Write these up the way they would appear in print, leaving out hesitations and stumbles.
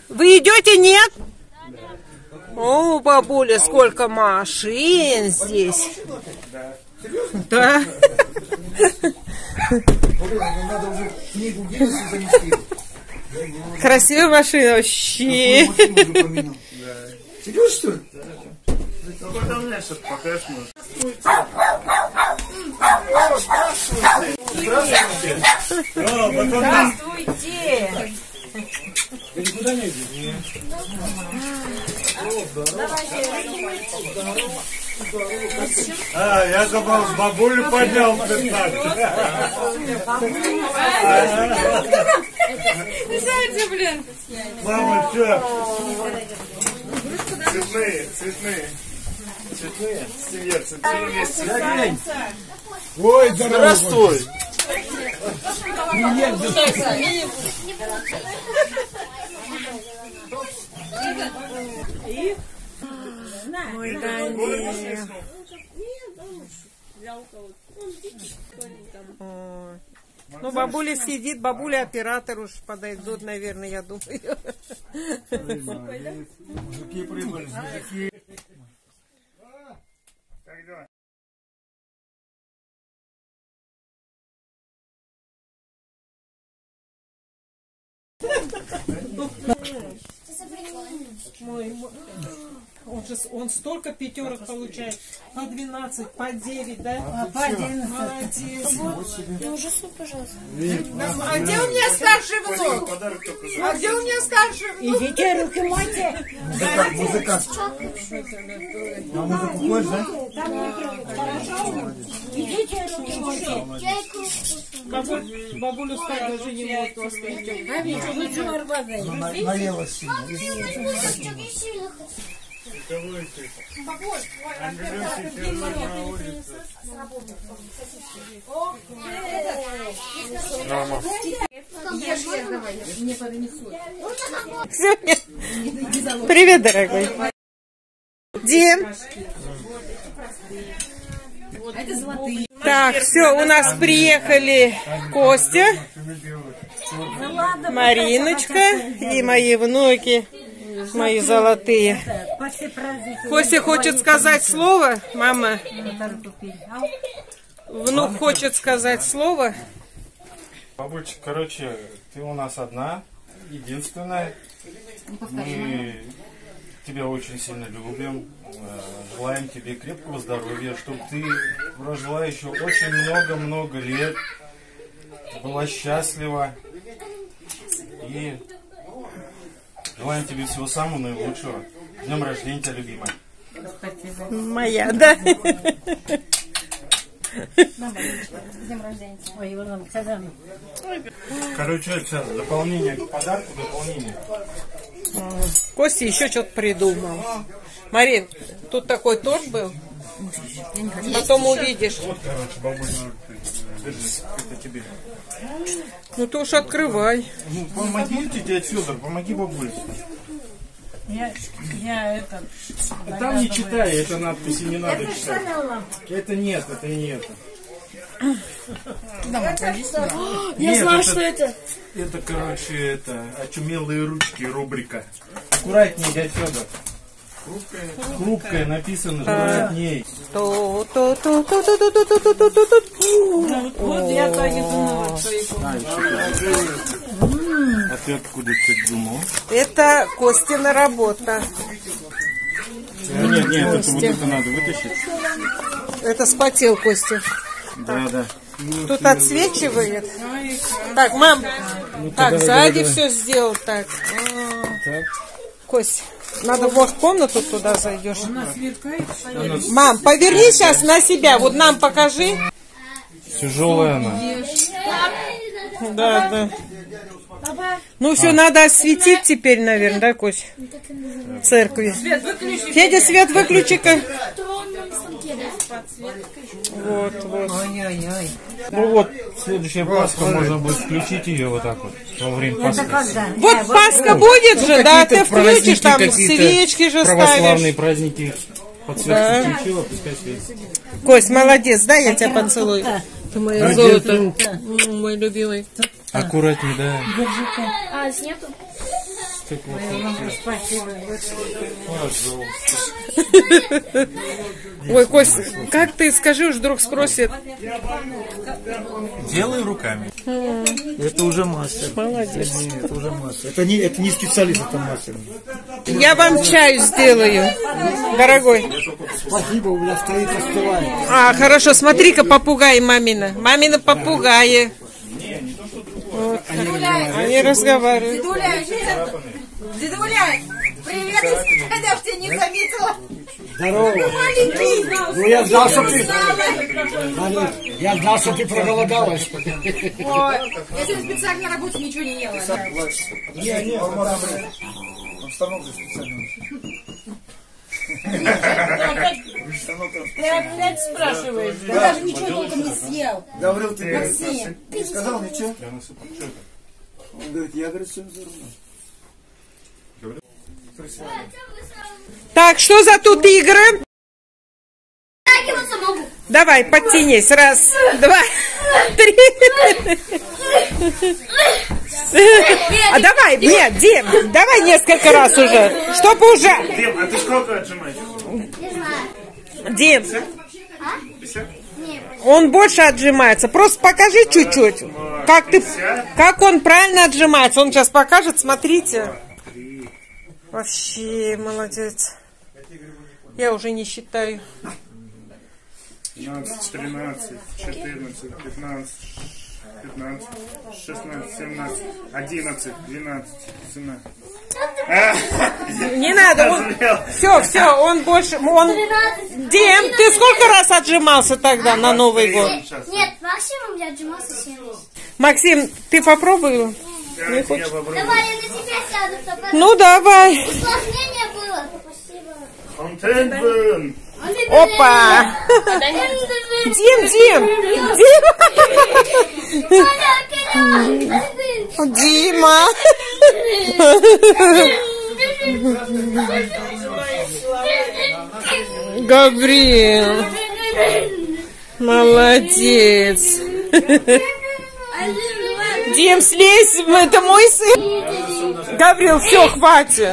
Вы идете, нет? О, бабуля, сколько машин здесь. Да. Красивая машина вообще. Серьезно, что ли? Здравствуйте. Ты никуда не идешь? Я забыл, с бабулю поднял 15. Блин. Мама, что? Цветные. Семья, цветные. Ой, здравствуй. Ой, да, ну, бабуля сидит, бабуля оператор уж подойдут, наверное, я думаю. Мужики прибыли, мужики. Он столько пятерок получает. По 12, по 9, да? По 11. Молодец. Ну, уже суп, пожалуйста. А где у меня старший внук? А где у меня старший внук? Идите, руки мойте. Музыкант. А музыку хочешь, да? Идите, руки мойте. Бабулю стать даже не может воспитать. Наела сильно. Привет, дорогой. Дим. Так, все, у нас приехали Костя, Мариночка и мои внуки, мои золотые. Костя хочет сказать слово, мама. Внук хочет сказать слово. Бабульчик, короче, ты у нас одна, единственная. Мы тебя очень сильно любим. Желаем тебе крепкого здоровья, чтобы ты прожила еще очень много-много лет, была счастлива. И желаем тебе всего самого наилучшего. С днем рождения, тебя, любимая. Моя, да? Короче, сейчас дополнение к подарку, дополнение. Костя еще что-то придумал. Марин, тут такой торт был. Потом увидишь. Вот, короче, бабуль, держи, это тебе. Ну ты уж открывай. Ну, помогите, дядя Федор, помоги бабуле. Я это... Там не читай, это надписи не надо читать. Это нет, это не это. Я знаю, что это. Это, короче, это очумелые ручки, рубрика. Аккуратнее, дядя Федор. Хрупкая, написано желательней. Вот я так и думала, что А ты откуда ты думал? Это Костина работа. Нет, это вот это надо вытащить. Это спотел Костя. Да. Тут отсвечивает. Так, мам. Так, сзади все сделал. Так. Кость, надо в комнату туда зайдешь. Мам, поверни сейчас на себя. Вот нам покажи. Тяжелая она. Да. Ну все, надо осветить теперь, наверное, да, Кость? В церкви. Федя, свет выключи-ка. Вот. Ну вот, следующая Пасха, можно будет включить ее вот так вот во время Пасхи. Вот Пасха будет же, да, ты включишь, там свечки же православные ставишь. праздники. Подсветку включила, пускай светит. Кость, молодец, да, я тебя поцелую. Ты мое золото. Мой любимый. Аккуратней, да. А, сняту? Пожалуйста. Ой, Кость, как ты, скажи, уж вдруг спросит. Делай руками. Это уже мастер. Молодец. Нет, это уже мастер. Это не специалист, это мастер. Я вам чаю сделаю, дорогой. Спасибо, у меня стоит, остывает. А, хорошо, смотри-ка, попугай мамина. Мамина попугаи. Вот. Они разговаривают. Дедуля, привет, я тебя не заметила. Здорово. Маленький. Ну я знал, что ты... Я знал, что ты проголодалась. Ой, я сегодня специально на работе ничего не ела. Не, он станок же специально. Ты опять спрашиваешь? Я даже ничего толком не съел. Говорил, ты Максим. не сказал ничего? Я насыпал. Что это? Он говорит, я, говорит, все взорвал. Так, что за тут игры? Давай, подтянись. Раз, два, три. А давай, нет, Дим, давай несколько раз уже. Чтоб уже. Дим, а ты сколько отжимаешь? Дим, он больше отжимается. Просто покажи чуть-чуть. Как он правильно отжимается. Он сейчас покажет, смотрите. Вообще молодец. Я уже не считаю. 12, 13, 14, 15, 15, 16, 17, 11, 12, 17. Не надо, он... Все, он больше... Дим, ты сколько раз отжимался тогда на Новый год? Нет, максимум я отжимался 7 раз. Максим, ты попробуй? Не хочешь? Давай, я на тебя сяду, чтобы Ну, давай. усложнение было. Спасибо. Контент. Опа! Дим! Дима! Гавриил! Молодец! Дим, слезь, это мой сын! Гавриил, все, хватит!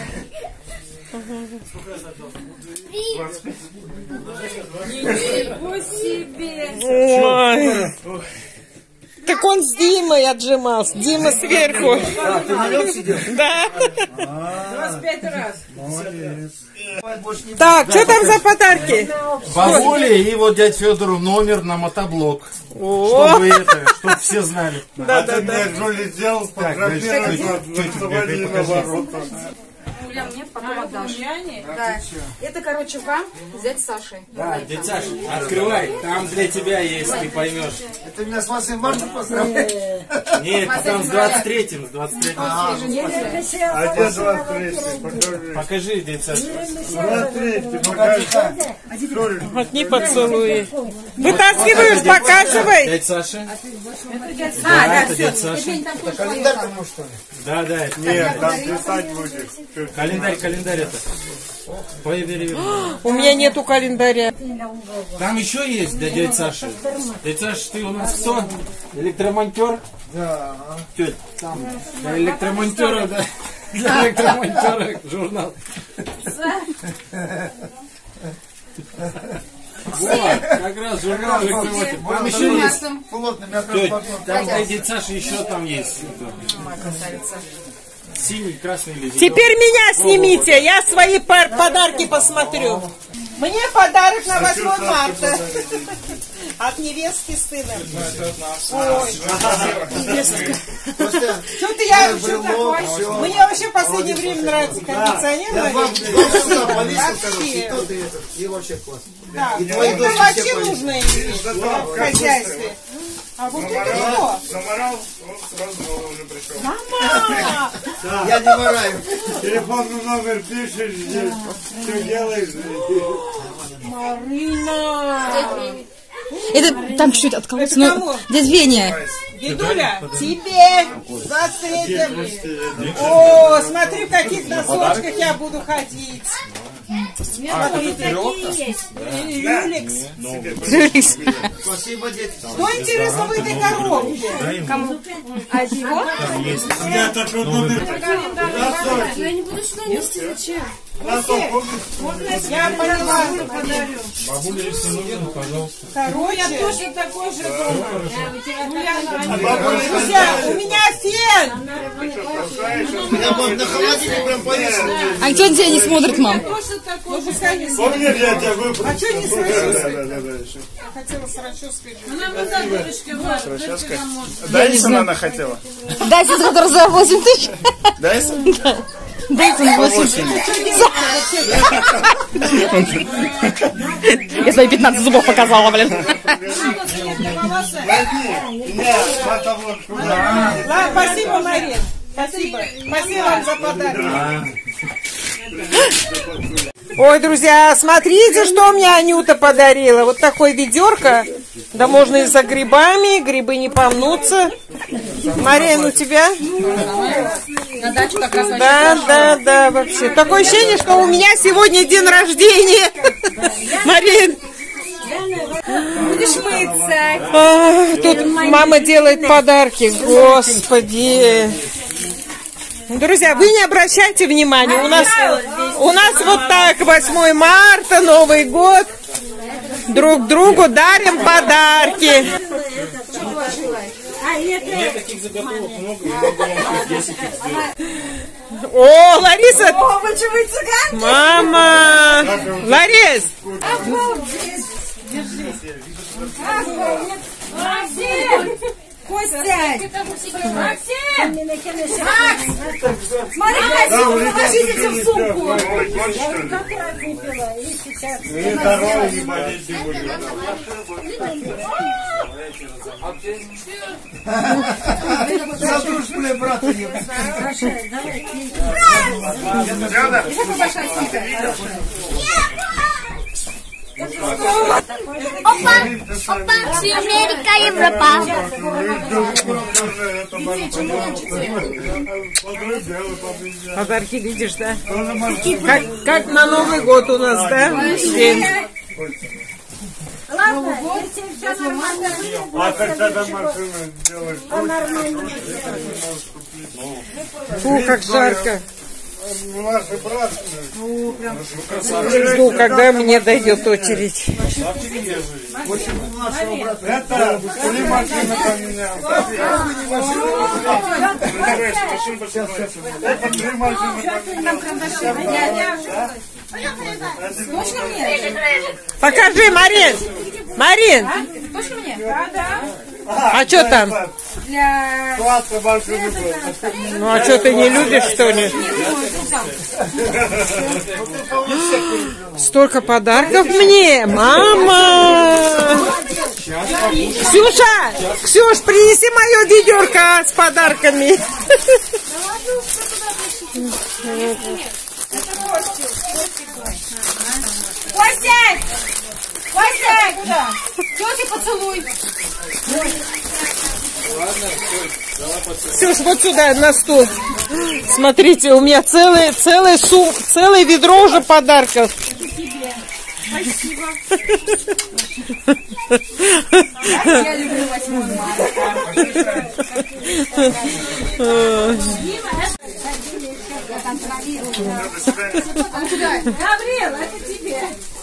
Ой. Так он с Димой отжимался. Дима сверху. А, ты на нем сидел? Да. 25 раз. Молодец. Так, что там за подарки? Бабуле и вот дядь Федору номер на мотоблок. Чтобы все знали. Да. Жули сделал, Юля, мне потом отдашь. Да. Это, короче, вам взять Сашей. Да, дядь Саша, открывай, там для тебя есть, ты поймешь. Это меня с 8 марта поздравляет? Нет, там с 23-м, с 23-м. А где 23-й? Покажи, дядь Саша. 23-й, покажи. Одни поцелуи. Вытаскиваешь, показывай. Дядь Саша? Да, Это дядь Саша. Календарь тому, что ли? Да, это. Нет, там писать будет. Календарь это. У меня нету календаря. Там еще есть для дядь Саши. Дядь Саша, ты у нас кто? Электромонтер? Да. Тетя, там. Для электромонтера, да. Для электромонтера журнал. Вот, как раз журнал электромонтер. Там еще есть. Тетя, там для дядь Саши еще там есть. Синий, красный или зеленый. Теперь меня снимите, я свои подарки посмотрю. Мне подарок на 8 марта. От невестки с сыном. Ой, невестка. Что-то я вообще такой. Мне вообще в последнее время нравится кондиционер. Вообще. И вообще классно. Да, это вообще нужно иметь в хозяйстве. А вот это что? Заморал, он сразу уже пришел. Мама! Я не мораю. Телефонный номер пишешь здесь. Что делаешь? Марина! Это там чуть-чуть откололся. Это кому? Дядя Веня. Дедуля, тебе 23. О, смотри, в каких носочках я буду ходить. Смотрите, Люлекс. Спасибо, дети. Что интересно в этой коробке? А его? Я так вот номер. Я не буду сюда нести, зачем? Я поняла. Бабуля, если нужно, пожалуйста. Короче, Тоже такой же дома. друзья, у меня фен. На холодильник прям повесил. А кто на тебя не смотрит, мам? Тоже такой же. Помнишь, я тебя выпустил? А что не с расческой? Да. Хотела с расческой. Она вот за дурочкой была. Дайсон она хотела. Дайте, который за 8 тысяч. Дайсон? Дайте 8. Я свои 15 зубов показала, блин. Ладно, спасибо, Марин. Спасибо. Спасибо вам за подарок. Ой, друзья, смотрите, что мне Анюта подарила. Вот такое ведерко. Да можно и за грибами, грибы не помнутся. Марин, у тебя? На дачу как раз Да, вообще. Такое ощущение, что у меня сегодня день рождения. Марин. будешь мыться. Тут мама делает подарки. Господи. Друзья, вы не обращайте внимания. У нас вот так 8 марта, Новый год. Друг другу дарим подарки. Мне таких заготовок много, я могу вам 10 их сделать. О, Лариса! Мама! Ларис! Костя! Максим! Смотри, положите в сумку. И здоровья не болеть не будем. Задружь, бля, брата не Опа! Америка, Европа. Подарки видишь, да? Как на Новый год у нас, да? День. А когда машина делаешь? Фу, как жарко. Наши братья. Жду, когда мне дойдет очередь. Это три машины поменял. Это три машины поменял. Покажи, Марин! Марин! Точно мне? А что там? Сладко машины было. Ну а что, ты не любишь, что ли? Столько подарков мне! Мама! Ксюш, принеси мое ведерко с подарками. Костя! Костя! Тёте поцелуй! Ксюш, вот сюда, на стул. Смотрите, у меня целое ведро уже подарков. Спасибо. Я люблю 8 марта. Гаврил, это тебе.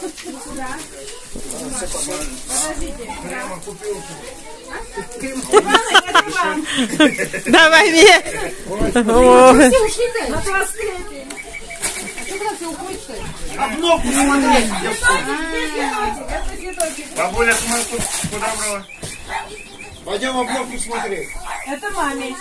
Давай мне. Все ушли ты? На 23. Что ты уходишь, что ли? Обновку смотри. Бабуля, куда брала? Пойдем обновку смотреть. Это маме.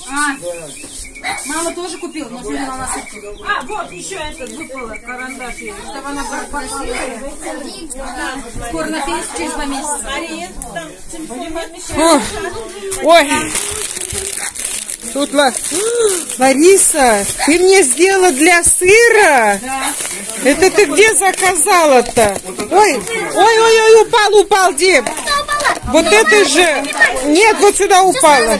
Мама тоже купила, но сегодня на насыпку. А, вот еще этот выпало, карандаш ей, чтобы она красивая. Скоро на финиш через 2 месяца. Мария, там телефон Ой. Тут Лариса, ты мне сделала для сыра? Да. Это ты где заказала-то? Ой, упал, Дим. Вот это же... Нет, вот сюда упала.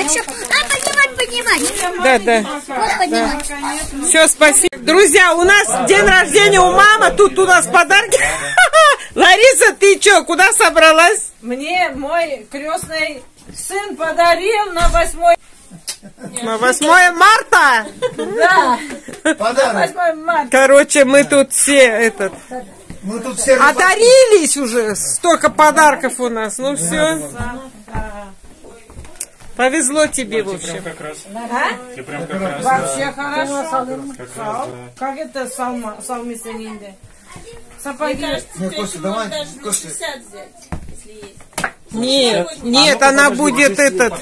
Поднимать. Да. Вот поднимать. Все, спасибо. Друзья, у нас день рождения у мамы, тут у нас подарки. Лариса, ты что, куда собралась? Мне мой крестный сын подарил на 8 На 8 марта? Да. Подарок. 8 марта. Короче, мы тут все Мы тут все одарились уже. Столько подарков у нас. Ну все. Повезло тебе, в общем. Как раз. А? Ты прям как раз. Вообще хорошо. Как раз, да. Как это салмисанинде? Сапоги. Костя, давай, Костя. Нет, нет, она будет этот.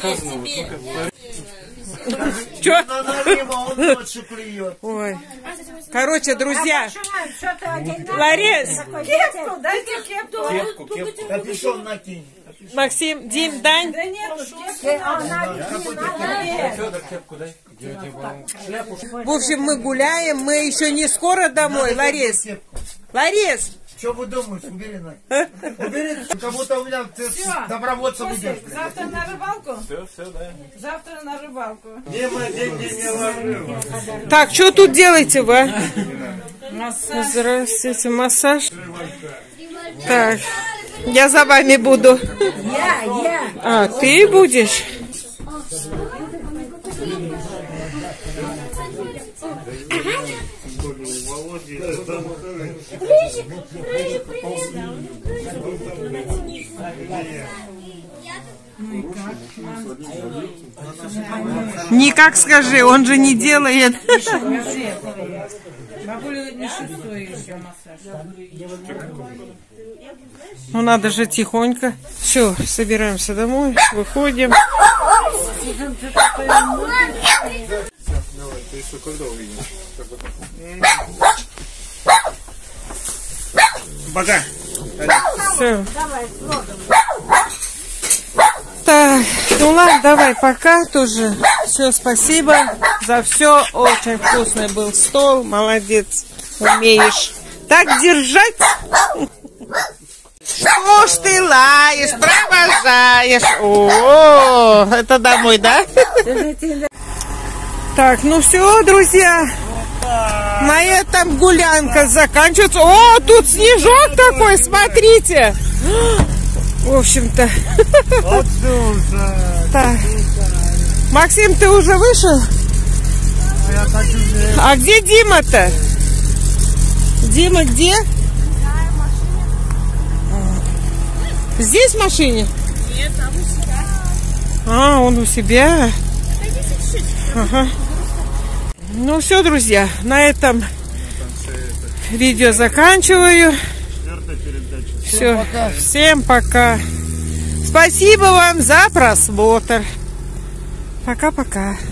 Чё? Он ночью клюет. Ой. Короче, друзья, Что ты один? Ларис, Кепку, дайте кепку. Кепку. Капюшон накинь. Максим, Дим, Дань. Да нету кепки. Федор, кепку дай. Где у тебя шляпу? В общем, мы гуляем, мы еще не скоро домой, Ларис. Ларис, Что вы думаете? Убери на. Убери, как будто у меня ты добровольцем идешь. Завтра на рыбалку? Все, да. Завтра на рыбалку. Где мы деньги не ложим? так, что тут делаете вы? Массаж. Здравствуйте, массаж. Так, я за вами буду. Я. А, ты будешь? Никак скажи, он же не делает. Бабуля не шестой еще массаж. Ну надо же тихонько. Все, собираемся домой, выходим. Ты еще когда увидишь? Пока. Все. Так, ну ладно, давай, пока тоже. Все, спасибо за все. Очень вкусный был стол. Молодец, умеешь так держать. Что ж ты лаешь, провожаешь? О, это домой, да? Так, ну все, друзья. На этом гулянка заканчивается. О, тут снежок такой, смотрите. В общем-то. Так. Максим, ты уже вышел? А где Дима-то? Дима где? Здесь в машине? Нет, там у себя. А, он у себя. Ага. Ну все, друзья, на этом видео заканчиваю. Все, всем пока. Спасибо вам за просмотр. Пока-пока.